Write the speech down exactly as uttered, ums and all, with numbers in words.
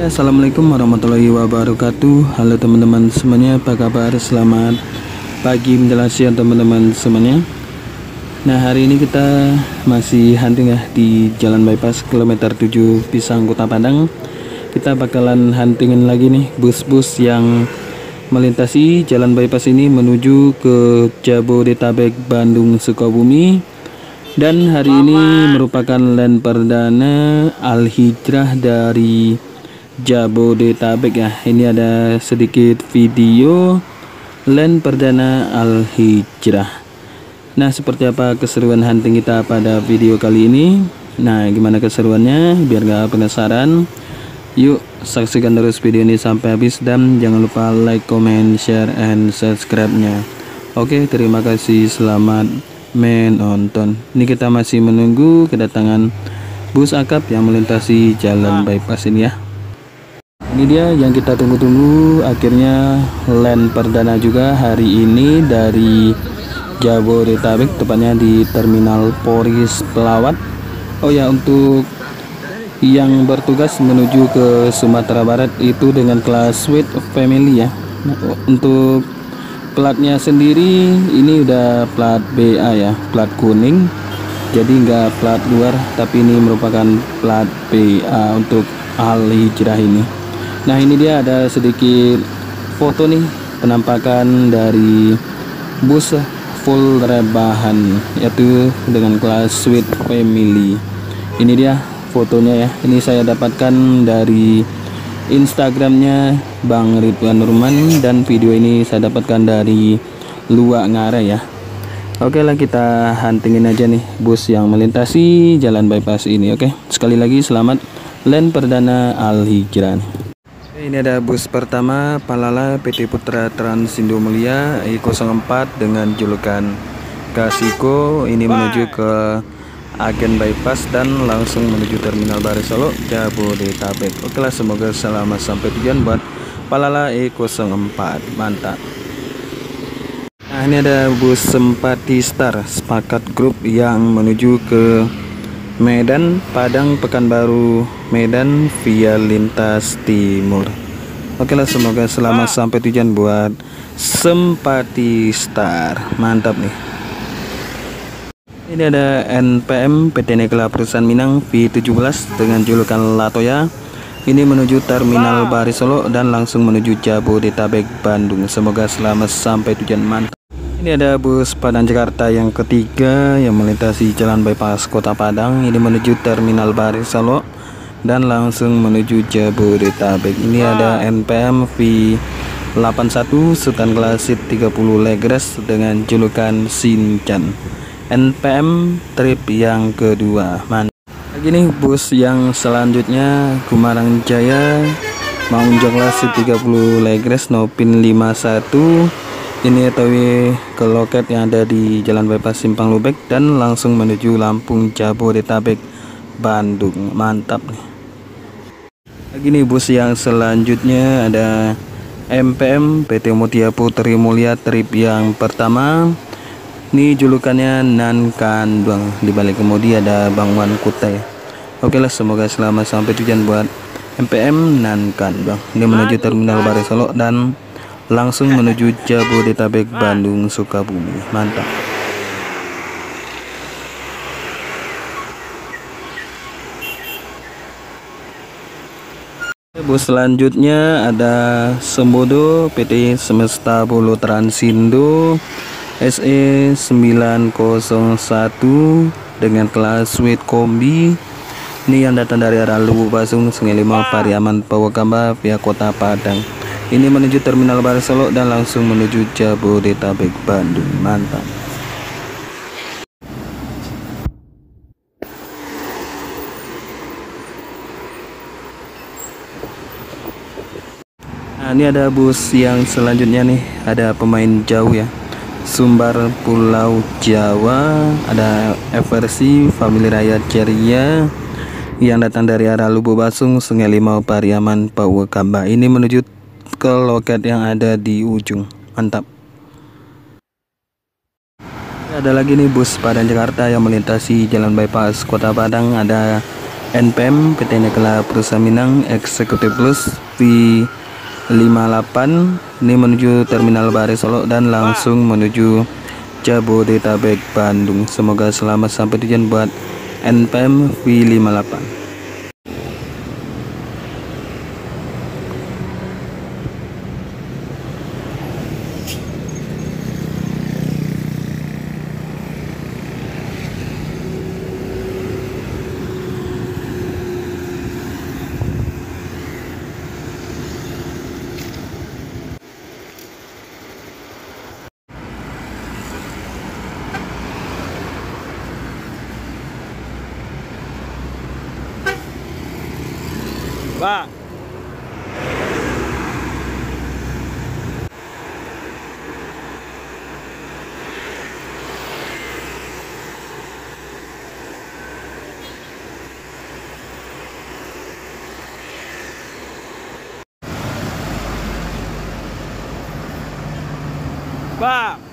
Assalamualaikum warahmatullahi wabarakatuh. Halo teman-teman semuanya, apa kabar? Selamat pagi menjelang siang teman-teman semuanya. Nah, hari ini kita masih hunting ya di Jalan Bypass kilometer tujuh Pisang Kota Padang. Kita bakalan huntingin lagi nih bus-bus yang melintasi Jalan Bypass ini menuju ke Jabodetabek, Bandung, Sukabumi. Dan hari ini merupakan land perdana Al-Hijrah dari Jabodetabek ya. Ini ada sedikit video land perdana Al-Hijrah. Nah, seperti apa keseruan hunting kita pada video kali ini? Nah, gimana keseruannya? Biar gak penasaran, yuk saksikan terus video ini sampai habis dan jangan lupa like, comment, share, and subscribe-nya. Oke, terima kasih, selamat menonton. Ini kita masih menunggu kedatangan bus akap yang melintasi Jalan Bypass ini ya. Ini dia yang kita tunggu-tunggu, akhirnya land perdana juga hari ini dari Jabodetabek, tepatnya di Terminal Poris Pelawat. Oh ya, untuk yang bertugas menuju ke Sumatera Barat itu dengan kelas Sweet Family ya. Nah, untuk platnya sendiri ini udah plat B A ya, plat kuning, jadi nggak plat luar, tapi ini merupakan plat B A untuk Al-Hijrah ini. Nah, ini dia ada sedikit foto nih penampakan dari bus full rebahan, yaitu dengan kelas Sweet Family. Ini dia fotonya ya, ini saya dapatkan dari Instagramnya Bang Ridwan Nurman, dan video ini saya dapatkan dari Luak Ngare ya. Oke lah, kita huntingin aja nih bus yang melintasi Jalan Bypass ini. Oke, sekali lagi selamat land perdana Al-Hijrah. Ini ada bus pertama Palala P T Putra Transindo Mulia E nol empat dengan julukan Kasiko. Ini menuju ke agen bypass dan langsung menuju Terminal Baru Solo, Jabodetabek. Oke lah, semoga selamat sampai tujuan buat Palala E nol empat. Mantap. Nah, ini ada bus Sempati Star Sepakat Group yang menuju ke Medan, Padang, Pekanbaru, Medan via lintas timur. Oke lah, semoga selamat sampai tujuan buat Sempati Star. Mantap nih. Ini ada N P M P T Negla Perusahaan Minang V tujuh belas dengan julukan Latoya. Ini menuju Terminal Baru Solo dan langsung menuju Jabodetabek, Bandung. Semoga selamat sampai tujuan. Mantap. Ini ada bus Padang Jakarta yang ketiga yang melintasi Jalan Bypass Kota Padang. Ini menuju Terminal Baru Solo dan langsung menuju Jabodetabek. Ini ada N P M V delapan satu Sultan Klasit tiga puluh Legres dengan julukan Shinchan. N P M trip yang kedua. Mantap. Lagi nih bus yang selanjutnya Kumarang Jaya Maung Klasit tiga puluh Legres Nopin lima satu. Ini O T W ke loket yang ada di Jalan Bypass Simpang Lubek dan langsung menuju Lampung, Jabodetabek, Bandung. Mantap nih. Lagi nih bus yang selanjutnya ada M P M P T Mutia Putri Mulia trip yang pertama. Ini julukannya Nan Kanduang. Di balik kemudi ada Bang Wan Kutai. Oke lah, semoga selamat sampai tujuan buat M P M Nan Kanduang. Ini menuju Terminal Baru Solo dan langsung menuju Jabodetabek, Bandung, Sukabumi. Mantap. Bus selanjutnya ada Sembodo P T Semesta Bolo Transindo S E sembilan nol satu dengan kelas Sweet Kombi. Ini yang datang dari arah Luwu Basung, Sungai Lima, Pariaman, Pawakamba via Kota Padang. Ini menuju Terminal Baru Solo dan langsung menuju Jabodetabek, Bandung. Mantap. Nah, ini ada bus yang selanjutnya nih, ada pemain jauh ya, Sumbar Pulau Jawa, ada Eversi Family Raya Ceria yang datang dari arah Lubu Basung, Sungai Limau, Pariaman, Pawakamba. Ini menuju ke loket yang ada di ujung. Mantap. Ada lagi nih bus Padang Jakarta yang melintasi Jalan Bypass Kota Padang. Ada N P M P T Nekela Perusahaan Minang Eksekutif Plus V lima puluh delapan ini menuju Terminal Bare Solo dan langsung menuju Jabodetabek Bandung. Semoga selamat sampai tujuan buat N P M V lima puluh delapan. Pak. Pak.